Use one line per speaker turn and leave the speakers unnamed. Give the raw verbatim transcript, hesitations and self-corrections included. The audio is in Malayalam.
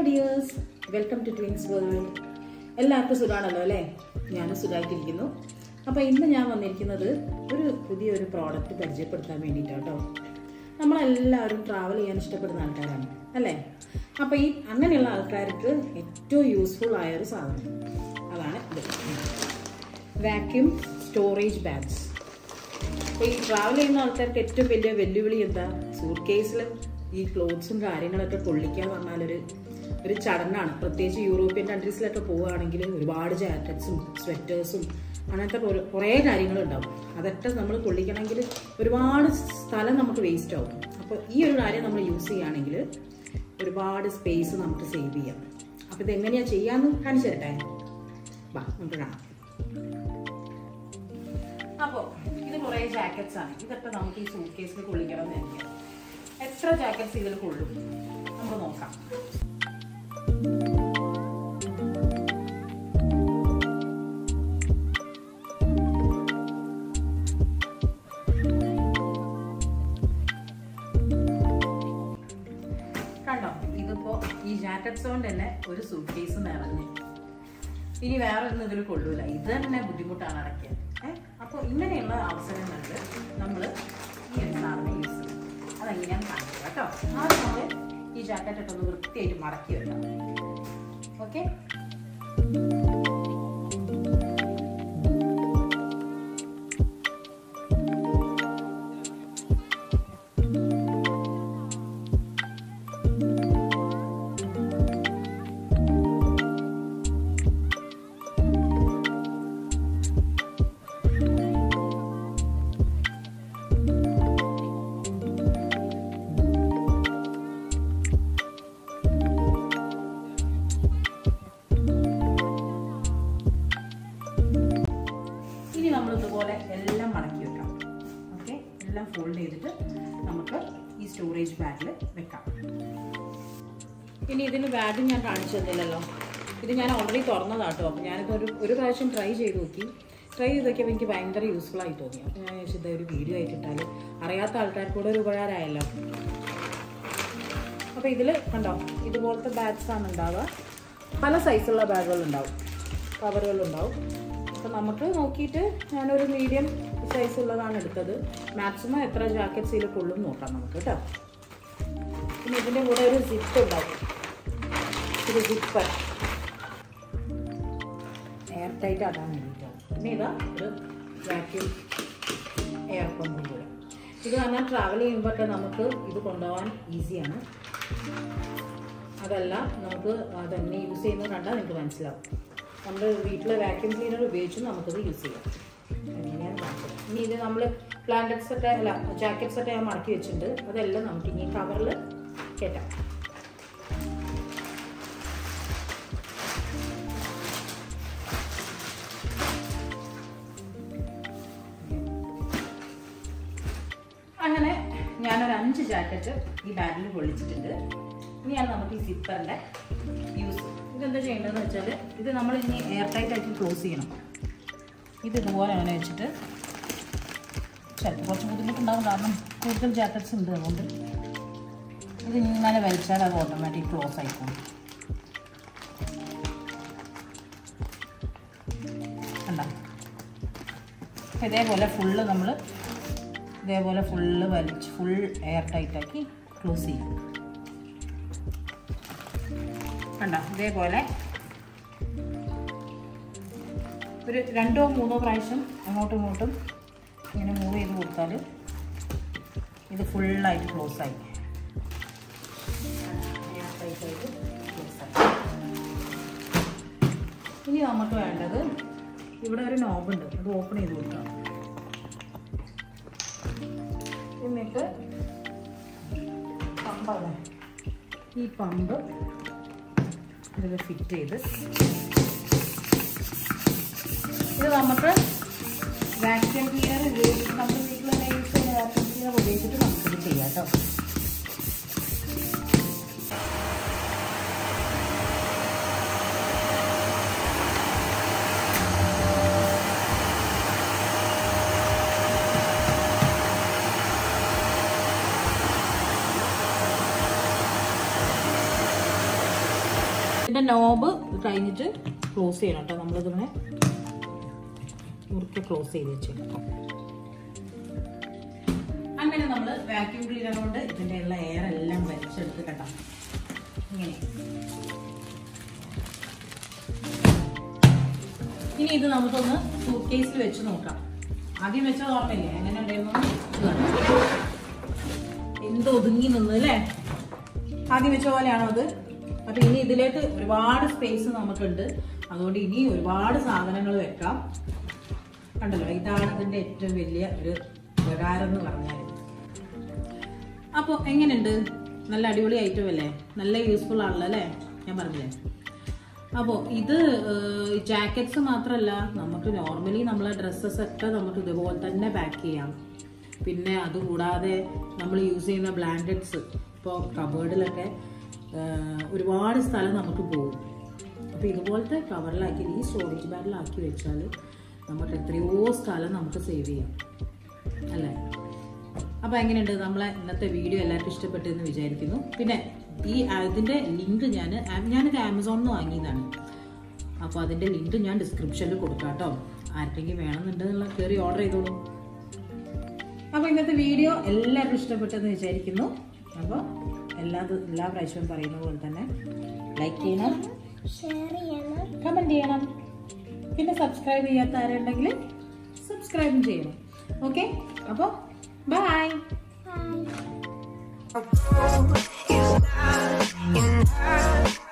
Dears, welcome to twins world. എല്ലാവർക്കും സുഖമാണല്ലോ അല്ലേ? ഞാനും സുഖമായിട്ടിരിക്കുന്നു. അപ്പോൾ ഇന്ന് ഞാൻ വന്നിരിക്കുന്നത് ഒരു പുതിയൊരു പ്രോഡക്റ്റ് പരിചയപ്പെടുത്താൻ വേണ്ടിയിട്ടാണ് കേട്ടോ. നമ്മളെല്ലാവരും ട്രാവൽ ചെയ്യാൻ ഇഷ്ടപ്പെടുന്ന ആൾക്കാരാണ് അല്ലേ? അപ്പോൾ ഈ അങ്ങനെയുള്ള ആൾക്കാർക്ക് ഏറ്റവും യൂസ്ഫുൾ ആയൊരു സാധനം അതാണ് ഇത്, വാക്യൂം സ്റ്റോറേജ് ബാഗ്സ്. അപ്പോൾ ഈ ട്രാവൽ ചെയ്യുന്ന ആൾക്കാർക്ക് ഏറ്റവും വലിയ വെല്ലുവിളി എന്താ? സൂട്ട് കേസിൽ ഈ ക്ലോത്ത്സും കാര്യങ്ങളൊക്കെ കൊള്ളിക്കുക എന്ന് പറഞ്ഞാലൊരു ഒരു ചടങ്ങാണ്. പ്രത്യേകിച്ച് യൂറോപ്യൻ കൺട്രീസിലൊക്കെ പോവുകയാണെങ്കിൽ ഒരുപാട് ജാക്കറ്റ്സും സ്വെറ്റേഴ്സും അങ്ങനത്തെ കുറേ കാര്യങ്ങളുണ്ടാവും. അതൊക്കെ നമ്മൾ കൊള്ളിക്കണമെങ്കിൽ ഒരുപാട് സ്ഥലം നമുക്ക് വേസ്റ്റ് ആവും. അപ്പോൾ ഈ ഒരു കാര്യം നമ്മൾ യൂസ് ചെയ്യുകയാണെങ്കിൽ ഒരുപാട് സ്പേസ് നമുക്ക് സേവ് ചെയ്യാം. അപ്പോൾ ഇതെങ്ങനെയാണ് ചെയ്യാമെന്ന് കാണിച്ചു തരട്ടെ. വാ നമുക്ക് കാണാം. അപ്പോൾ ഇത് കുറേ ജാക്കറ്റ്സ് ആണ്. ഇതൊക്കെ നമുക്ക് ഈ സൂട്ട് കേസിൽ കൊള്ളിക്കണം എന്ന് തന്നെയാണ്. എത്ര ജാക്കറ്റ്സ് ഇതിൽ കൊള്ളും നമുക്ക് നോക്കാം. കണ്ടോ, ഇതിപ്പോ ഈ ജാക്കറ്റ്സ് കൊണ്ട് തന്നെ ഒരു സൂട്ട് കേസ് നിറഞ്ഞു. ഇനി വേറെ ഒന്നും ഇതിൽ കൊള്ളൂല. ഇത് തന്നെ ബുദ്ധിമുട്ടാണ് അടയ്ക്കാൻ. ഏഹ് അപ്പോൾ ഇങ്ങനെയുള്ള അവസരങ്ങളിൽ നമ്മൾ ഈ ഒരു സാധനം യൂസ് ചെയ്യും. അതെങ്ങനെയാണ് കാണിക്കുക കേട്ടോ. ആദ്യം നമ്മൾ ഈ ജാക്കറ്റ് ഒക്കെ ഒന്ന് വൃത്തിയായിട്ട് മടക്കി വെക്കാം. ഓക്കെ, നമ്മളിതുപോലെ എല്ലാം മടക്കി വെക്കാം. ഓക്കെ, എല്ലാം ഫോൾഡ് ചെയ്തിട്ട് നമുക്ക് ഈ സ്റ്റോറേജ് ബാഗിൽ വെക്കാം. ഇനി ഇതിന് ബാഗ് ഞാൻ കാണിച്ചു തന്നില്ലല്ലോ. ഇത് ഞാൻ ഓൾറെഡി തുറന്നതാട്ടോ. അപ്പോൾ ഞാനിത് ഒരു ഒരു പ്രാവശ്യം ട്രൈ ചെയ്ത് നോക്കി. ട്രൈ ചെയ്ത് നോക്കിയപ്പോൾ എനിക്ക് ഭയങ്കര യൂസ്ഫുൾ ആയി തോന്നി. അപ്പോൾ ഞാൻ ചോദിച്ചത് ഒരു വീഡിയോ ആയിട്ടിട്ടാൽ അറിയാത്ത ആൾക്കാർക്ക് കൂടെ ഒരു ഉപകാരമായല്ലോ. അപ്പോൾ ഇതിൽ കണ്ടോ, ഇതുപോലത്തെ ബാഗ്സ് ആണ് ഉണ്ടാവുക. പല സൈസുള്ള ബാഗുകളുണ്ടാവും, കവറുകളുണ്ടാവും. അപ്പോൾ നമുക്ക് നോക്കിയിട്ട് ഞാനൊരു മീഡിയം സൈസ് ഉള്ളതാണ് എടുത്തത്. മാക്സിമം എത്ര ജാക്കറ്റ്സ് ഇതിൽ കൊള്ളും നോക്കാം നമുക്ക് കേട്ടോ. പിന്നെ ഇതിൻ്റെ കൂടെ ഒരു സിപ്പ് ഉണ്ടാവും, ഒരു സിപ്പർ എയർ ടൈറ്റ് ആക്കാൻ വേണ്ടിയിട്ടാണ്. പിന്നെ ഇതാ ഒരു വാക്യൂം എയർ പമ്പും കൂടെ. ഇത് പറഞ്ഞാൽ ട്രാവൽ ചെയ്യുമ്പോഴൊക്കെ നമുക്ക് ഇത് കൊണ്ടുപോകാൻ ഈസിയാണ്. അതല്ല, നമുക്ക് അതന്നെ യൂസ് ചെയ്യുന്നത് കണ്ടാൽ നിങ്ങൾക്ക് മനസ്സിലാവും. നമ്മുടെ വീട്ടിലെ വാക്യൂം ക്ലീനർ ഉപയോഗിച്ച് നമുക്കത് യൂസ് ചെയ്യാം. എങ്ങനെയാണ് കാണിച്ചത്. ഇനി ഇത് നമ്മൾ പ്ലാന്ററ്റ്സ് ഒക്കെ അല്ല ജാക്കറ്റ്സ് ഒക്കെ ഞാൻ മടക്കി വെച്ചിട്ടുണ്ട്. അതെല്ലാം നമുക്ക് ഇനി കവറിൽ കയറ്റാം. അങ്ങനെ ഞാനൊരു അഞ്ച് ജാക്കറ്റ് ഈ ബാഗിൽ കൊള്ളിച്ചിട്ടുണ്ട്. ഇനിയാണ് നമുക്ക് ഈ സിപ്പറിൻ്റെ യൂസ്. ഇതെന്താ ചെയ്യേണ്ടതെന്ന് വെച്ചാൽ ഇത് നമ്മൾ ഇനി എയർ ടൈറ്റ് ആയിട്ട് ക്ലോസ് ചെയ്യണം. ഇത് ഇതുപോലെ അങ്ങനെ വെച്ചിട്ട് ചിലപ്പോൾ കുറച്ച് ബുദ്ധിമുട്ടുണ്ടാകും, കാരണം കൂടുതൽ ജാക്കറ്റ്സ് ഉണ്ട്. അതുകൊണ്ട് ഇത് ഇങ്ങനെ വലിച്ചാൽ അത് ഓട്ടോമാറ്റിക് ക്ലോസ് ആയിക്കോളും. കണ്ടോ, ഇതേപോലെ ഫുള്ള് നമ്മൾ ഇതേപോലെ ഫുള്ള് വലിച്ച് ഫുൾ എയർ ടൈറ്റാക്കി ക്ലോസ് ചെയ്യും. കണ്ടോ, ഇതേപോലെ ഒരു രണ്ടോ മൂന്നോ പ്രാവശ്യം അങ്ങോട്ടും ഇങ്ങോട്ടും ഇങ്ങനെ മൂവ് ചെയ്ത് കൊടുത്താൽ ഇത് ഫുള്ളായിട്ട് ക്ലോസ് ആയി. ഇനി നമുക്ക് വേണ്ടത് ഇവിടെ ഒരു നോബുണ്ട്, അത് ഓപ്പൺ ചെയ്ത് കൊടുക്കാം. എന്നിട്ട് പമ്പാണ്, ഈ പമ്പ് ഇതിൽ ഫിറ്റ് ചെയ്ത് ഇത് നമുക്ക് വാക്യൂം ക്ലീനർ ഉപയോഗിച്ചിട്ട് നമ്മുടെ വീട്ടിൽ തന്നെ യൂസ് ചെയ്യുന്ന വാക്യൂം ക്ലീനർ ഉപയോഗിച്ചിട്ട് നമുക്കിത് ചെയ്യാം കേട്ടോ. ഇതിന്റെ നോബ് കഴിഞ്ഞിട്ട് ക്ലോസ് ചെയ്യണം കേട്ടോ. നമ്മളിതിങ്ങനെ മുറുക്കെ ക്ലോസ് ചെയ്ത് വെച്ചേക്കാം. അങ്ങനെ നമ്മൾ വാക്യൂം ക്ലീനർ കൊണ്ട് ഇതിന്റെ ഉള്ള എയർ എല്ലാം വലിച്ചെടുത്ത് കേട്ടോ. ഇങ്ങനെ ഇനി ഇത് നമുക്കൊന്ന് സൂട്ട്കേസിൽ വെച്ച് നോക്കാം. ആദ്യം വെച്ചത് ഓർമ്മയില്ലേ എങ്ങനെ ഉണ്ടായിരുന്നു? എന്ത് ഒതുങ്ങി നിന്ന് അല്ലേ? ആദ്യം വെച്ച പോലെയാണോ അത്? അപ്പൊ ഇനി ഇതിലേക്ക് ഒരുപാട് സ്പേസ് നമുക്കുണ്ട്. അതുകൊണ്ട് ഇനി ഒരുപാട് സാധനങ്ങൾ വെക്കാം. കണ്ടല്ലോ, ഇതാണ് ഇതിന്റെ ഏറ്റവും വലിയ ഒരു ഉപകാരം എന്ന് പറഞ്ഞാൽ. അപ്പോൾ എങ്ങനെയുണ്ട്? നല്ല അടിപൊളി ഐറ്റം അല്ലേ? നല്ല യൂസ്ഫുൾ ആണല്ലോ അല്ലേ? ഞാൻ പറഞ്ഞില്ലേ. അപ്പോൾ ഇത് ജാക്കറ്റ്സ് മാത്രമല്ല, നമുക്ക് നോർമലി നമ്മളെ ഡ്രസ്സസ് ഒക്കെ നമുക്ക് ഇതുപോലെ തന്നെ പാക്ക് ചെയ്യാം. പിന്നെ അതുകൂടാതെ നമ്മൾ യൂസ് ചെയ്യുന്ന ബ്ലാങ്കറ്റ്സ് ഇപ്പോൾ കബേർഡിലൊക്കെ ഒരുപാട് സ്ഥലം നമുക്ക് പോകും. അപ്പോൾ ഇതുപോലത്തെ കവറിലാക്കി ഈ സ്റ്റോറേജ് ബാഗിലാക്കി വെച്ചാൽ നമുക്ക് എത്രയോ സ്ഥലം നമുക്ക് സേവ് ചെയ്യാം അല്ലേ? അപ്പോൾ എങ്ങനെയുണ്ട് നമ്മളെ ഇന്നത്തെ വീഡിയോ? എല്ലാവർക്കും ഇഷ്ടപ്പെട്ടെന്ന് വിചാരിക്കുന്നു. പിന്നെ ഈ ഇതിൻ്റെ ലിങ്ക് ഞാൻ ഞാനിത് ആമസോണിൽ നിന്ന് വാങ്ങിയതാണ്. അപ്പോൾ അതിൻ്റെ ലിങ്ക് ഞാൻ ഡിസ്ക്രിപ്ഷനിൽ കൊടുക്കാം കേട്ടോ. ആർക്കെങ്കിലും വേണമെന്നുണ്ടെന്നുള്ള കയറി ഓർഡർ ചെയ്തോളൂ. അപ്പോൾ ഇന്നത്തെ വീഡിയോ എല്ലാവർക്കും ഇഷ്ടപ്പെട്ടെന്ന് വിചാരിക്കുന്നു. അപ്പോൾ എല്ലാ എല്ലാ പ്രാവശ്യവും പറയുന്ന പോലെ തന്നെ ലൈക്ക് ചെയ്യണം, ഷെയർ ചെയ്യണം, കമൻറ്റ് ചെയ്യണം. പിന്നെ സബ്സ്ക്രൈബ് ചെയ്യാത്ത ആരുണ്ടെങ്കിൽ സബ്സ്ക്രൈബും ചെയ്യണം. ഓക്കെ, അപ്പോൾ ബൈ. Bye.